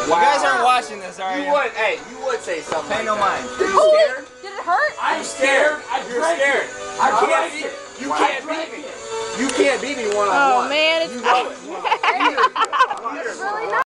You guys aren't watching this, are you? You would, hey, you would say something. Pay no mind. Are you scared? Did it hurt? I'm scared. You're scared. You can't beat me. You can't beat me one-on-one. Oh man, it's You know it. really not.